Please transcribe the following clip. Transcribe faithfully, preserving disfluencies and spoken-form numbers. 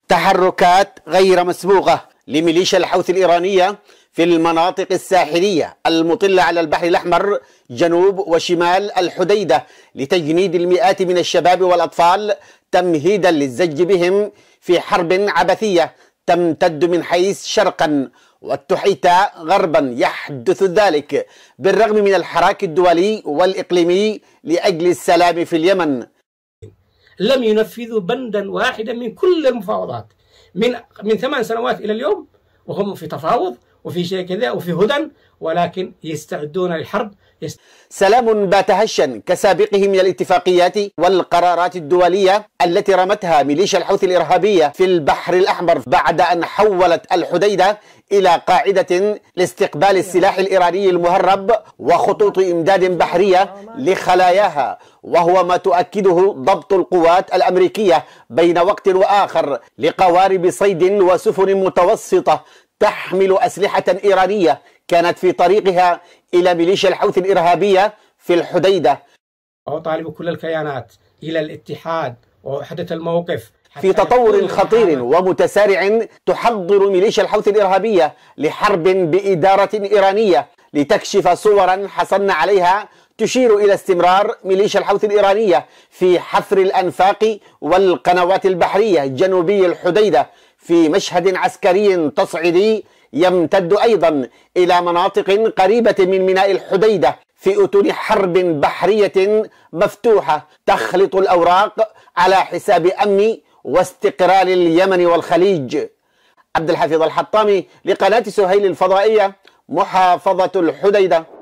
تحركات غير مسبوقة لميليشيا الحوثي الإيرانية في المناطق الساحلية المطلة على البحر الأحمر جنوب وشمال الحديدة لتجنيد المئات من الشباب والأطفال تمهيدا للزج بهم في حرب عبثية تمتد من حيث شرقا والتحيتا غربا. يحدث ذلك بالرغم من الحراك الدولي والإقليمي لأجل السلام في اليمن. لم ينفذوا بندا واحدا من كل المفاوضات من من ثمان سنوات إلى اليوم، وهم في تفاوض وفي شيء كذا وفي هدن، ولكن يستعدون للحرب. يست... سلام بات هشا كسابقه من الاتفاقيات والقرارات الدولية التي رمتها ميليشيا الحوثي الإرهابية في البحر الأحمر بعد أن حولت الحديدة إلى قاعدة لاستقبال السلاح الإيراني المهرب وخطوط إمداد بحرية لخلاياها، وهو ما تؤكده ضبط القوات الأمريكية بين وقت وآخر لقوارب صيد وسفن متوسطة تحمل أسلحة إيرانية كانت في طريقها إلى ميليشيا الحوثي الإرهابية في الحديدة. أطالب كل الكيانات إلى الاتحاد ووحدة الموقف في تطور خطير ومتسارع تحضر ميليشيا الحوثي الإرهابية لحرب بإدارة إيرانية لتكشف صورا حصلنا عليها تشير إلى استمرار ميليشيا الحوثي الإيرانية في حفر الأنفاق والقنوات البحرية جنوبي الحديدة في مشهد عسكري تصعيدي يمتد أيضا إلى مناطق قريبة من ميناء الحديدة في أتون حرب بحرية مفتوحة تخلط الأوراق على حساب أمن واستقرار اليمن والخليج. عبد الحفيظ الحطامي لقناة سهيل الفضائية، محافظة الحديدة.